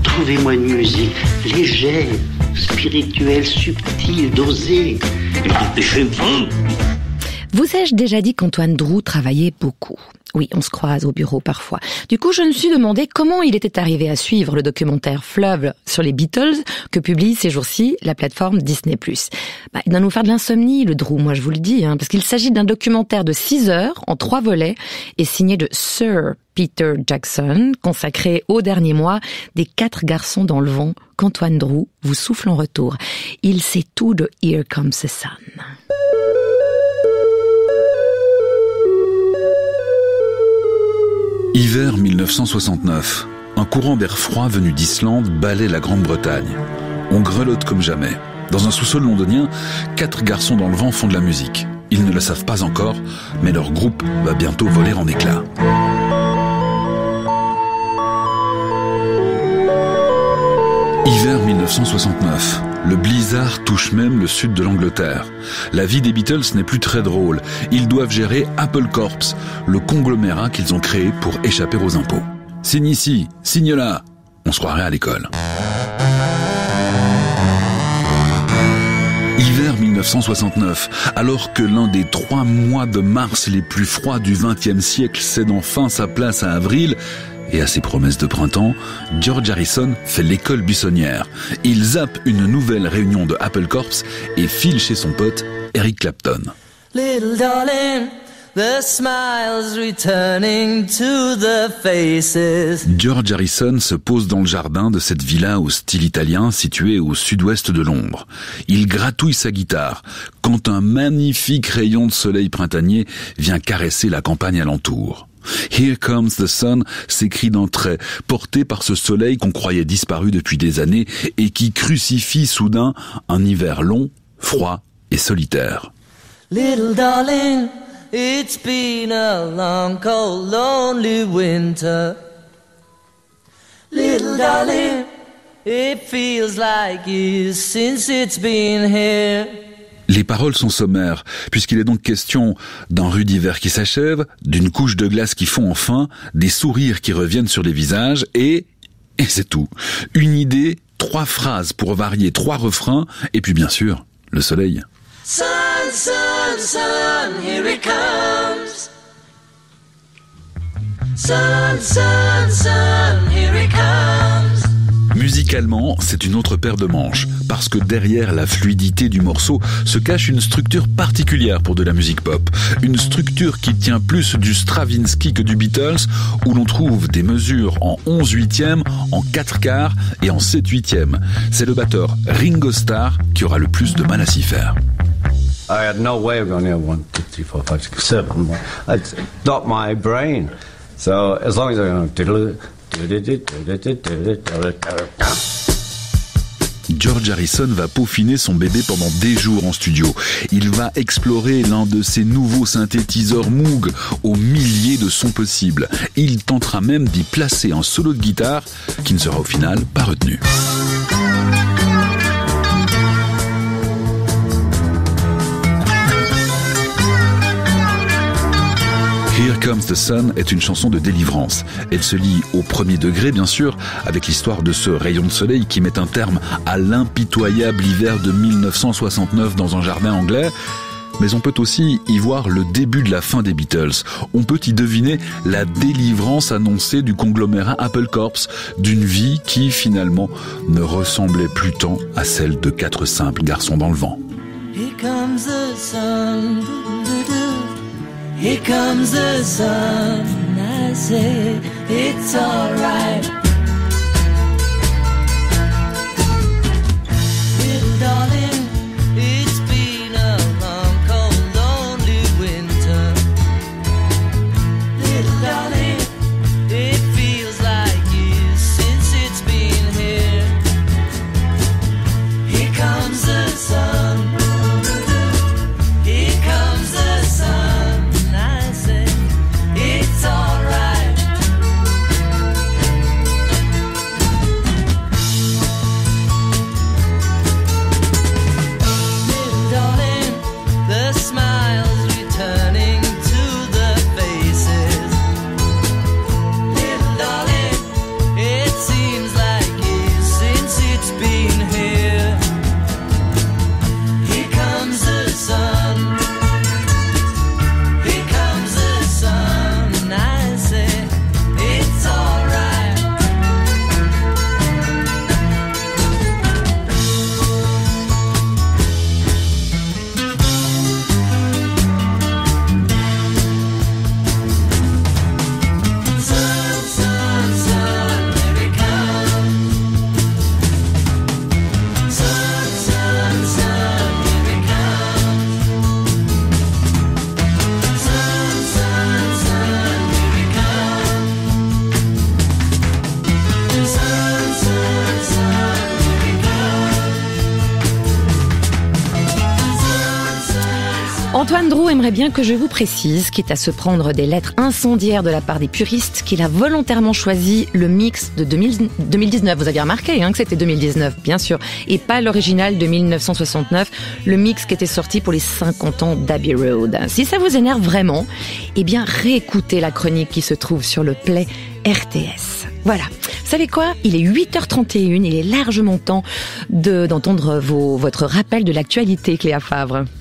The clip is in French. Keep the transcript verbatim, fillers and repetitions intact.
trouvez-moi une musique légère, spirituelle, subtile, dosée. Dépêchez-vous. Vous ai-je déjà dit qu'Antoine Drou travaillait beaucoup ? Oui, on se croise au bureau parfois. Du coup, je me suis demandé comment il était arrivé à suivre le documentaire Fleuve sur les Beatles que publie ces jours-ci la plateforme Disney plus. Bah, il doit nous faire de l'insomnie, le Drou, moi je vous le dis, hein, parce qu'il s'agit d'un documentaire de six heures en trois volets et signé de Sir Peter Jackson, consacré au dernier mois des quatre garçons dans le vent qu'Antoine Drou vous souffle en retour. Il sait tout de Here Comes the Sun. Hiver mille neuf cent soixante-neuf. Un courant d'air froid venu d'Islande balaie la Grande-Bretagne. On grelotte comme jamais. Dans un sous-sol londonien, quatre garçons dans le vent font de la musique. Ils ne le savent pas encore, mais leur groupe va bientôt voler en éclats. Hiver mille neuf cent soixante-neuf. Le blizzard touche même le sud de l'Angleterre. La vie des Beatles n'est plus très drôle. Ils doivent gérer Apple Corps, le conglomérat qu'ils ont créé pour échapper aux impôts. Signe ici, signe là. On se croirait à l'école. Hiver mille neuf cent soixante-neuf, alors que l'un des trois mois de mars les plus froids du vingtième siècle cède enfin sa place à avril, et à ses promesses de printemps, George Harrison fait l'école buissonnière. Il zappe une nouvelle réunion de Apple Corps et file chez son pote Eric Clapton. Little darling, the smiles returning to the faces. George Harrison se pose dans le jardin de cette villa au style italien située au sud-ouest de Londres. Il gratouille sa guitare quand un magnifique rayon de soleil printanier vient caresser la campagne alentour. Here Comes the Sun s'écrit d'un trait, porté par ce soleil qu'on croyait disparu depuis des années et qui crucifie soudain un hiver long, froid et solitaire. Little darling, it's been a long, cold, lonely winter. Little darling, it feels like years since it's been here. Les paroles sont sommaires, puisqu'il est donc question d'un rude hiver qui s'achève, d'une couche de glace qui fond enfin, des sourires qui reviennent sur les visages, et... et c'est tout. Une idée, trois phrases pour varier, trois refrains, et puis bien sûr, le soleil. Sun, sun, sun, here it comes. Sun, sun, sun, here it comes. Musicalement, c'est une autre paire de manches, parce que derrière la fluidité du morceau se cache une structure particulière pour de la musique pop. Une structure qui tient plus du Stravinsky que du Beatles, où l'on trouve des mesures en onze huitièmes, en quatre quarts et en sept huitièmes. C'est le batteur Ringo Starr qui aura le plus de mal à s'y faire. I had no way of going here, one, two, three, four, five, six, seven. It's not my brain. So as long as I go... George Harrison va peaufiner son bébé pendant des jours en studio. Il va explorer l'un de ses nouveaux synthétiseurs Moog aux milliers de sons possibles. Il tentera même d'y placer un solo de guitare qui ne sera au final pas retenu. Here Comes the Sun est une chanson de délivrance. Elle se lie au premier degré, bien sûr, avec l'histoire de ce rayon de soleil qui met un terme à l'impitoyable hiver de mille neuf cent soixante-neuf dans un jardin anglais. Mais on peut aussi y voir le début de la fin des Beatles. On peut y deviner la délivrance annoncée du conglomérat Apple Corps, d'une vie qui, finalement, ne ressemblait plus tant à celle de quatre simples garçons dans le vent. Here comes the sun. Here comes the sun, I say it's alright. Little darling, it's been a long, cold, lonely winter. Little darling, it feels like years since it's been here. Here comes the sun. Here comes the sun. It's alright. Antoine Drou aimerait bien que je vous précise, quitte à se prendre des lettres incendiaires de la part des puristes, qu'il a volontairement choisi le mix de deux mille dix-neuf. Vous aviez remarqué hein, que c'était deux mille dix-neuf, bien sûr, et pas l'original de mille neuf cent soixante-neuf, le mix qui était sorti pour les cinquante ans d'Abbey Road. Si ça vous énerve vraiment, eh bien réécoutez la chronique qui se trouve sur le Play R T S. Voilà. Vous savez quoi? Il est huit heures trente et une, il est largement temps de, d'entendre vos, votre rappel de l'actualité, Cléa Favre.